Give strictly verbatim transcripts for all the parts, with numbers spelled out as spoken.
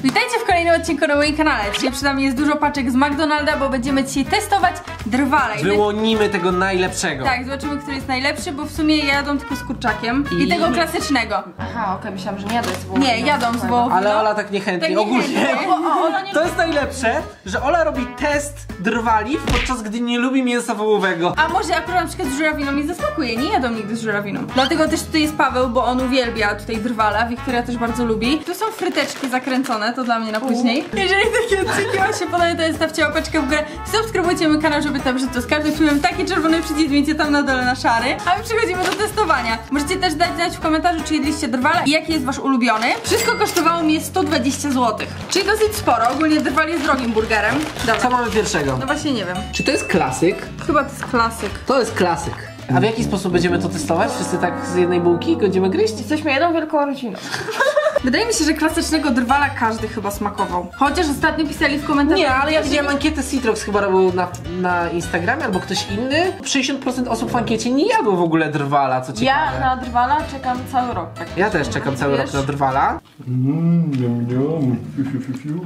Witajcie w kolejnym odcinku na moim kanale. Dzisiaj przed nami jest dużo paczek z McDonalda, bo będziemy dzisiaj testować drwale. Wyłonimy tego najlepszego. Tak, zobaczymy, który jest najlepszy, bo w sumie jadą tylko z kurczakiem i, I tego klasycznego. Aha, okej, okay, myślałam, że nie jadą z wołowiną. Nie, jadą z wołowiną. Ale Ola tak niechętnie, tak ogólnie. niechętnie. O, o, Ola nie... To jest najlepsze, że Ola robi test drwali, podczas gdy nie lubi mięsa wołowego. A może akurat na przykład z żurawiną mi zasmakuje, nie jadą nigdy z żurawiną. Dlatego też tutaj jest Paweł, bo on uwielbia tutaj drwala, Wiktoria też bardzo lubi. Tu są fryteczki zakręcone, to dla mnie na później. Jeżeli takie odcinki wam się podobają, to zostawcie łapeczkę w górę, subskrybujcie mój kanał, żeby tam to z każdym filmem taki czerwony przycisk, widzicie tam na dole na szary. A my przechodzimy do testowania. Możecie też dać znać w komentarzu, czy jedliście drwala i jaki jest wasz ulubiony. Wszystko kosztowało mnie sto dwadzieścia złotych, czyli dosyć sporo. Ogólnie drwal jest drogim burgerem. Dobra. Co mamy pierwszego? No właśnie nie wiem. Czy to jest klasyk? Chyba to jest klasyk. To jest klasyk. A w jaki sposób będziemy to testować? Wszyscy tak z jednej bułki będziemy gryźć? Jesteśmy jedną wielką rodziną. Wydaje mi się, że klasycznego drwala każdy chyba smakował. Chociaż ostatnio pisali w komentarzach. Nie, ale ja widziałem ankietę Citrox chyba robił na, na Instagramie albo ktoś inny. sześćdziesiąt procent osób w ankiecie nie jadło w ogóle drwala, co ciekawe. Ja na drwala czekam cały rok. Tak. Ja też czekam cały Wiesz? rok na drwala. Mmm, yum, yum. Fiu, fiu, fiu, fiu.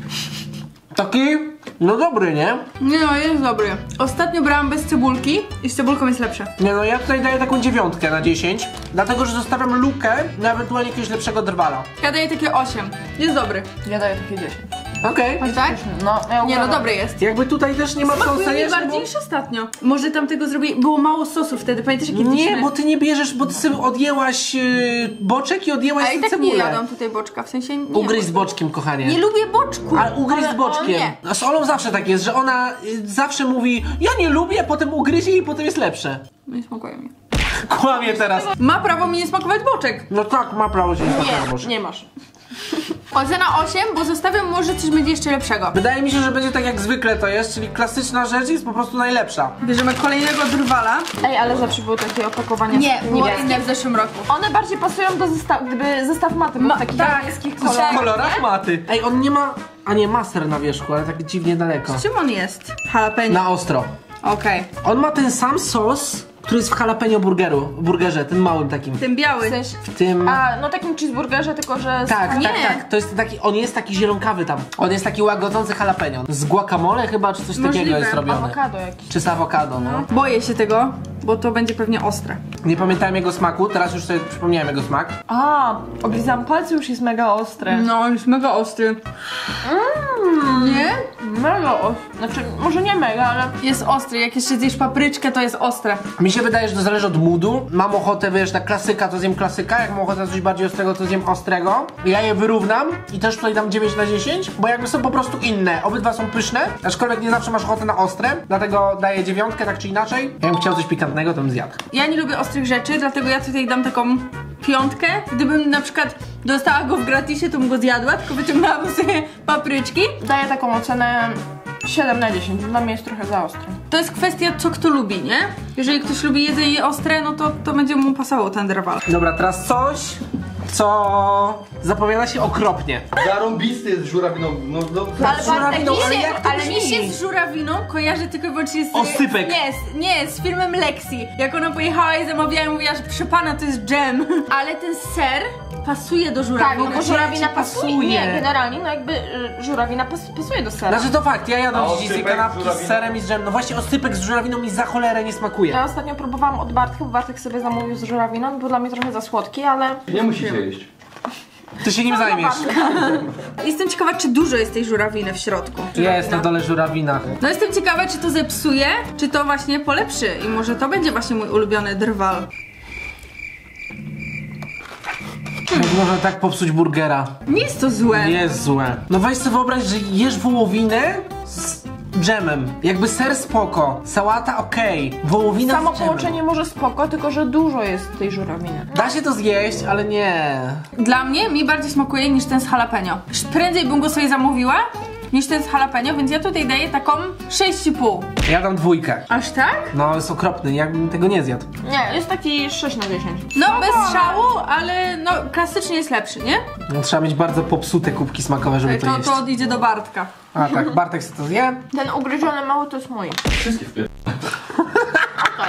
Taki, no dobry, nie? Nie no, jest dobry. Ostatnio brałam bez cebulki i z cebulką jest lepsze. Nie no, ja tutaj daję taką dziewiątkę na dziesięć, dlatego że zostawiam lukę na ewentualnie jakiegoś lepszego drwala. Ja daję takie osiem. Jest dobry. Ja daję takie dziesięć. Okej. Aż tak? No, ja Nie no, uważam. dobry jest. Jakby tutaj też nie ma Smakuje sosa mi jeszcze, bardziej bo... niż ostatnio. Może tam tego zrobi... Było mało sosu wtedy, pamiętasz jakie Nie, liczne? bo ty nie bierzesz, bo ty sobie odjęłaś yy, boczek i odjęłaś A i tak cebulę. nie jadą tutaj boczka, w sensie nie. Ugryź z boczkiem, kochanie. Nie lubię boczku. Ale ugryź Ale z boczkiem. o, nie. No, z Olą zawsze tak jest, że ona y, zawsze mówi ja nie lubię, potem ugryzie i potem jest lepsze. Nie smakuje mi. Kłamie teraz. Ma prawo mi nie smakować boczek. No tak, ma prawo się nie smakować Nie, boczek. nie masz. Ocena osiem, bo zostawiam, może coś będzie jeszcze lepszego. Wydaje mi się, że będzie tak jak zwykle to jest, czyli klasyczna rzecz jest po prostu najlepsza. Bierzemy kolejnego drwala. Ej, ale zawsze było takie opakowanie. Nie, było niebieskie. inne w zeszłym roku. One bardziej pasują do zestawu, gdyby zestaw maty był Ma- w takich tak. niebieskich W kolorach. kolorach maty. Ej, on nie ma, a nie ma ser na wierzchu, ale tak dziwnie daleko. Czym on jest? Jalapeno. Na ostro. Okej. On ma ten sam sos, który jest w jalapeno burgeru, burgerze, tym małym takim. Ten biały. W sensie- W tym... A, no takim cheeseburgerze, tylko że... z- Tak, Nie. tak, tak. To jest taki, on jest taki zielonkawy tam. On jest taki łagodzący jalapeno. Z guacamole chyba, czy coś takiego Możliwe. jest robione. Awokado jakiś. Czy z awokado, no. Boję się tego, bo to będzie pewnie ostre. Nie pamiętałem jego smaku, teraz już sobie przypomniałem jego smak. A, oblizałam palce, już jest mega ostre. No, jest mega ostry. Mm, Nie? mega ostre. Znaczy, może nie mega, ale... Jest ostry. Jak jeszcze zjesz papryczkę, to jest ostre. Mi się wydaje, że to zależy od moodu. Mam ochotę, wiesz, na klasyka, to zjem klasyka. Jak mam ochotę na coś bardziej ostrego, to zjem ostrego. Ja je wyrównam i też tutaj dam dziewięć na dziesięć, bo jakby są po prostu inne. Obydwa są pyszne, aczkolwiek nie zawsze masz ochotę na ostre, dlatego daję dziewiątkę, tak czy inaczej. Jakbym chciał coś pikantnego, to bym zjadł. Ja nie lubię ostrych rzeczy, dlatego ja tutaj dam taką piątkę. Gdybym na przykład dostała go w gratisie, to bym go zjadła, tylko wyciągnęłabym sobie papryczki. Daję taką ocenę siedem na dziesięć. Dla mnie jest trochę za ostry. To jest kwestia, co kto lubi, nie? Jeżeli ktoś lubi jedzenie ostre, no to, to będzie mu pasował ten drwal. Dobra, teraz coś, co zapowiada się okropnie. Zarąbisty jest żurawiną. No, no, Ale żurawiną, Bartek, ale nie, jak to Ale mi brzmi? się z żurawiną kojarzy tylko i wyłącznie z... Oscypek. Nie, z, nie, z filmem Lexi. Jak ona pojechała i zamawiała i mówiła, że proszę pana, to jest dżem. Ale ten ser pasuje do Tak, żurawiny. no bo żurawina ci pasuje. pasuje. Nie, generalnie, no jakby y, żurawina pas, pasuje do sera. Znaczy to fakt, ja jadam A dziś oscypek z kanapki z żurawiną? serem i z dżemem. No właśnie oscypek z żurawiną mi za cholerę nie smakuje. Ja ostatnio próbowałam od Bartka, bo Bartek sobie zamówił z żurawiną, był dla mnie trochę za słodki, ale... nie musicie jeść. Ty się nim zajmiesz. Jestem ciekawa, czy dużo jest tej żurawiny w środku. Jest na dole żurawina. No jestem ciekawa, czy to zepsuje, czy to właśnie polepszy. I może to będzie właśnie mój ulubiony drwal. Jak można tak popsuć burgera? Nie jest to złe. Jest złe. No weź sobie wyobraź, że jesz wołowinę z dżemem. Jakby ser spoko, sałata okej, wołowina Samo z dżemem. połączenie może spoko, tylko że dużo jest tej żurawiny. Da się to zjeść, ale nie. Dla mnie mi bardziej smakuje niż ten z jalapeno. Prędzej bym go sobie zamówiła niż ten z jalapeno, więc ja tutaj daję taką sześć i pół. Ja dam dwójkę. Aż tak? No jest okropny, jakbym tego nie zjadł. Nie, jest taki sześć na dziesięć. No bez szału, ale no klasycznie jest lepszy, nie? No, trzeba mieć bardzo popsute kubki smakowe, żeby to, To, jeść. to odjdzie do Bartka. A tak, Bartek sobie to zje. Ten ugryziony mały to jest mój. Wszystkie w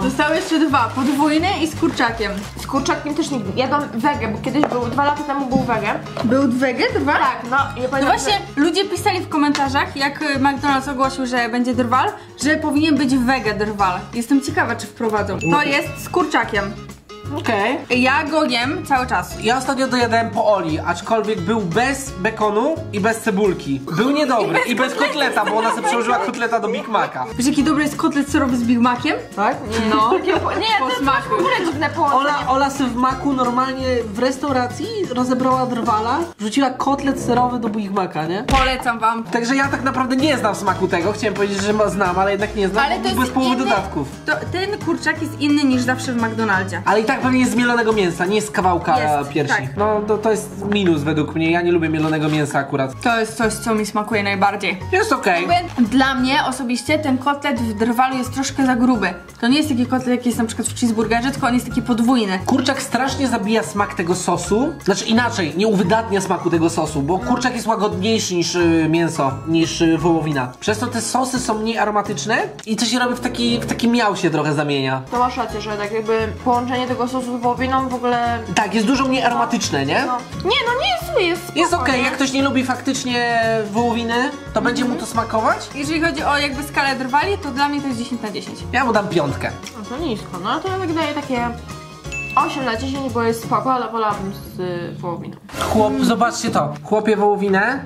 Zostały jeszcze dwa, podwójny i z kurczakiem. Z kurczakiem też nigdy. Jadłam wege, bo kiedyś był, dwa lata temu był wege. Był wege, dwa? Tak, no. Ja No pamiętam, właśnie, ludzie pisali w komentarzach, jak y, McDonald's ogłosił, że będzie drwal, że powinien być wege drwal. Jestem ciekawa, czy wprowadzą. To jest z kurczakiem. Okej. Ja go jem cały czas. Ja ostatnio dojadałem po Oli, aczkolwiek był bez bekonu i bez cebulki. Był niedobry i bez kotleta, bo ona sobie przełożyła kotleta do Big Maca. Wiesz, jaki dobry jest kotlet serowy z Big Maciem? Tak? No. nie, to jest smaku. w ogóle dziwne połączenie. Ola, Ola sobie w maku normalnie w restauracji rozebrała drwala, wrzuciła kotlet serowy do Big Maca, nie? Polecam wam. Także ja tak naprawdę nie znam smaku tego, chciałem powiedzieć, że ma- znam, ale jednak nie znam, Ale bo to bez jest połowy inny, dodatków. To, ten kurczak jest inny niż zawsze w McDonaldzie. Ale i tak pewnie jest z mielonego mięsa, nie z kawałka Jest, piersi. tak. No to, to jest minus według mnie, ja nie lubię mielonego mięsa akurat. To jest coś, co mi smakuje najbardziej. Jest okej. Jakby Dla mnie osobiście ten kotlet w drwalu jest troszkę za gruby. To nie jest taki kotlet, jaki jest na przykład w cheeseburgerze, tylko on jest taki podwójny. Kurczak strasznie zabija smak tego sosu. Znaczy inaczej, nie uwydatnia smaku tego sosu, bo kurczak jest łagodniejszy niż y, mięso, niż y, wołowina. Przez to te sosy są mniej aromatyczne i to się robi w taki, w taki miał się trochę zamienia. To masz rację, że tak jakby połączenie tego sosu z wołowiną w ogóle... Tak, jest dużo mniej aromatyczne, nie? No. Nie, no nie jest zły, jest spoko, Jest okej, nie? jak ktoś nie lubi faktycznie wołowiny, to będzie mu to smakować. Jeżeli chodzi o jakby skalę drwali, to dla mnie to jest dziesięć na dziesięć. Ja mu dam piątkę. No to nisko, no to ja tak daję takie osiem na dziesięć, bo jest spoko, ale wolałabym z y, wołowiną. Chłop, zobaczcie to. Chłopie wołowinę.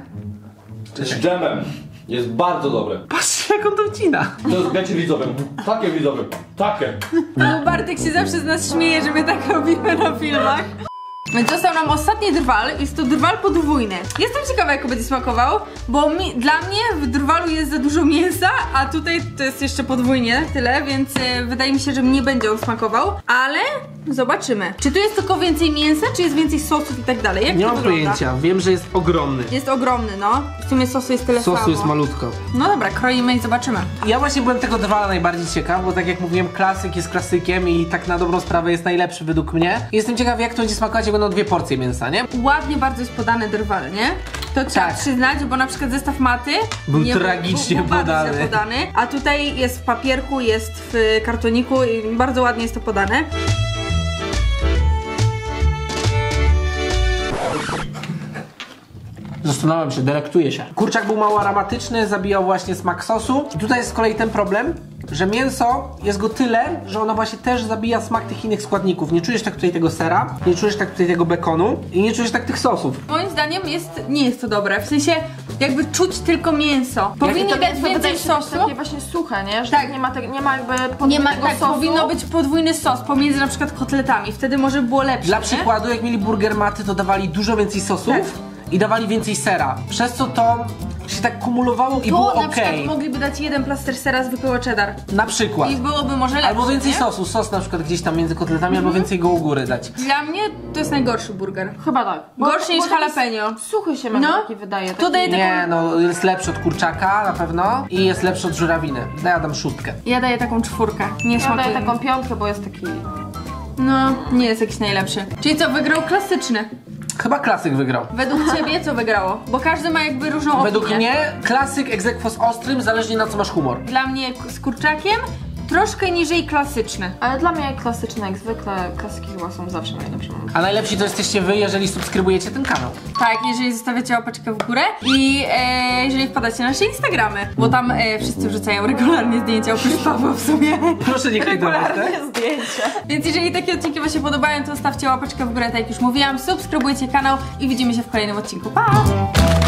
Z dżemem. Jest bardzo dobre. Patrzcie jak on to wcina. To jest, wiecie widzowie, takie widzowie, takie. No Bartek się zawsze z nas śmieje, że my tak robimy na filmach. Więc został nam ostatni drwal, jest to drwal podwójny. Jestem ciekawa, jak będzie smakował, bo mi, dla mnie w drwalu jest za dużo mięsa, a tutaj to jest jeszcze podwójnie tyle, więc y, wydaje mi się, że nie będzie on smakował, ale zobaczymy. Czy tu jest tylko więcej mięsa, czy jest więcej sosów i tak dalej? Jak Nie to mam wygląda? pojęcia, wiem, że jest ogromny. Jest ogromny, no. W sumie sosu jest tyle samo. Sosu jest malutko. No dobra, kroimy i zobaczymy. Ja właśnie byłem tego drwala najbardziej ciekaw, bo tak jak mówiłem, klasyk jest klasykiem i tak na dobrą sprawę jest najlepszy według mnie. Jestem ciekaw, jak to będzie smakować, jak będą dwie porcje mięsa, nie? Ładnie bardzo jest podany drwal, nie? To trzeba Tak. przyznać, bo na przykład zestaw maty Był nie tragicznie był, był bardzo podany. źle podany, a tutaj jest w papierku, jest w kartoniku i bardzo ładnie jest to podane. Zastanawiam się, delektuję się. Kurczak był mało aromatyczny, zabijał właśnie smak sosu. I tutaj jest z kolei ten problem, że mięso jest go tyle, że ono właśnie też zabija smak tych innych składników. Nie czujesz tak tutaj tego sera, nie czujesz tak tutaj tego bekonu i nie czujesz tak tych sosów. Moim zdaniem jest, nie jest to dobre, w sensie jakby czuć tylko mięso. Powinni To dać mięso wydaje więcej się być sosu. takie właśnie suche, nie? Że Tak. tak. nie ma, te, nie ma jakby Nie podwójnego ma, tak, sosu. powinno być podwójny sos pomiędzy na przykład kotletami, wtedy może by było lepsze. Dla nie? przykładu, jak mieli burger maty, to dawali dużo więcej sosów Tak. i dawali więcej sera. Przez co to się tak kumulowało i Tu było na ok. przykład mogliby dać jeden plaster sera zwykłego cheddar. Na przykład. I byłoby może lepsze. Albo więcej nie? sosu, sos na przykład gdzieś tam między kotletami, albo więcej go u góry dać. Dla mnie to jest najgorszy burger. Chyba tak. Gorszy niż taki jalapeno. Suchy się no. No. taki wydaje. Taki... To daje taką... Nie, no jest lepszy od kurczaka na pewno i jest lepszy od żurawiny. Ja dam szóstkę. Ja daję taką czwórkę. Nie Ja smakuje daję mi. taką piątkę, bo jest taki... No, nie jest jakiś najlepszy. Czyli co, wygrał klasyczny. Chyba klasyk wygrał. Według ciebie co wygrało? Bo każdy ma jakby różną opinię. Według mnie klasyk ex aequo z ostrym, zależnie na co masz humor. Dla mnie k- z kurczakiem troszkę niżej klasyczny. Ale dla mnie klasyczne, jak zwykle, klasyki chyba są zawsze najlepsze. A najlepsi to jesteście wy, jeżeli subskrybujecie ten kanał. Tak, jeżeli zostawiacie łapeczkę w górę i e, jeżeli wpadacie na nasze Instagramy, bo tam e, wszyscy wrzucają regularnie zdjęcia, oprócz Pawła w sumie. Proszę nie hejtować, tak? zdjęcie. Więc jeżeli takie odcinki wam się podobają, to stawcie łapeczkę w górę, tak jak już mówiłam, subskrybujcie kanał i widzimy się w kolejnym odcinku. Pa!